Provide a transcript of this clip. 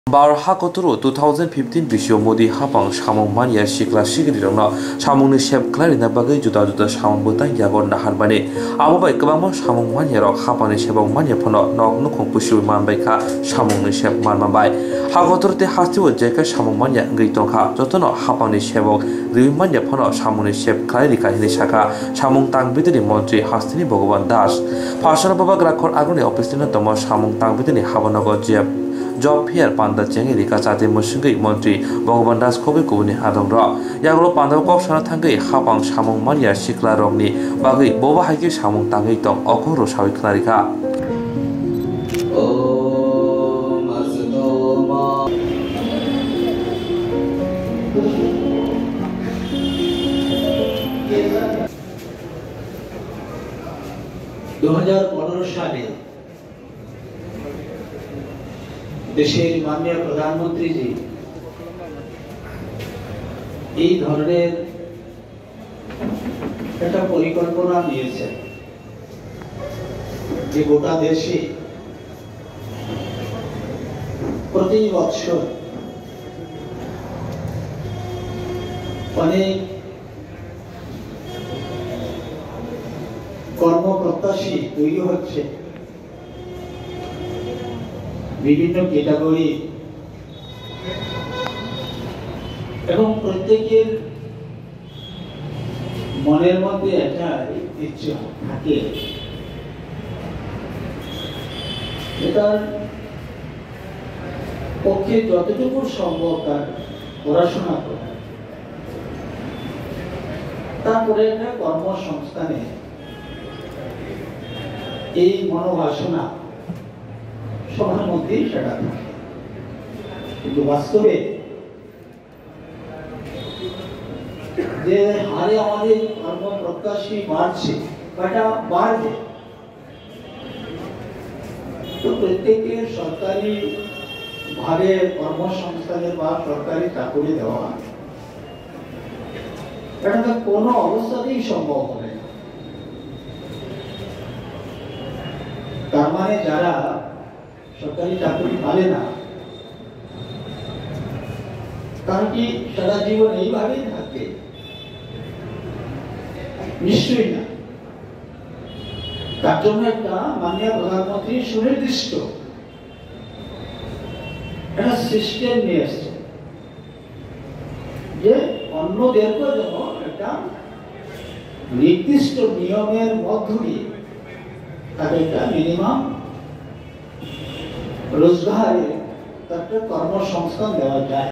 Barha Koturu 2015 Bisho Modi Hapang Shamong Mania Shikla Shigirona Shamong Shep Clarina Bagay Juda Shamong Butan Yagon Naharbani Abai Kabamo Shamong Mania Rock Hapan Shebong Mania Pono Nog Nukum Pushu Manbaika Shamong Shep Manmabai Hagotur de Hastiwo Jeka Shamong Mania Gritonka Jotono Hapan Shebong Rimania Pono Shamong Shep Clarika Hinishaka Shamong Tang Bitini Montri Hastini Bhagaban Das Pasha Baba Grakor Agoni Opestina Tomo Shamong Tang Bitini Havanago Jeb Job here Panda Cheangwi Rika Chate Mushingi Montri Bhagaban Das Kobe Kubuni Adongra Yagro Panda Kok Sana Tangai Hapang Shamong Mania Shikla Rogni Bagi Boba Hagi Shamong Tangai Tong Okoro Shawi Klarika साले देशेर माननीय प्रधानमंत्री जी এই ধরনের একটা পরিকল্পনা নিয়েছে যে গোটা দেশে প্রতি বছর অনেক কর্মপ্রত্যাশী তৈরি হচ্ছে বিভিন্ন ক্যাটাগরি এবং প্রত্যেকের মনের মধ্যে একটা ইচ্ছা থাকে এটার পক্ষে যতটুকু সম্ভব তার পড়াশোনা করা তারপরে একটা কর্মসংস্থানে এই মনোবাসনা সবার মধ্যেই সেটা থাকে কিন্তু বাস্তবে যে হারে আমাদের কর্মপ্রত্যাশী বাড়ছে এটা বাড়বে তো প্রত্যেকের সরকারি ভাবে কর্মসংস্থানে বা সরকারি চাকরি দেওয়া এটা তো কোনো অবস্থাতেই সম্ভব হবে না তার মানে যারা সরকারি চাকরি পাবে না তারা কি সারা জীবন এইভাবেই থাকবে নিশ্চয়ই না তার জন্য একটা মাননীয় প্রধানমন্ত্রী সুনির্দিষ্ট একটা সিস্টেম নিয়ে এসছে যে অন্যদেরকে যেন একটা নির্দিষ্ট নিয়মের মধ্য দিয়ে তাদের একটা মিনিমাম রোজগারে একটা কর্মসংস্থান দেওয়া যায়।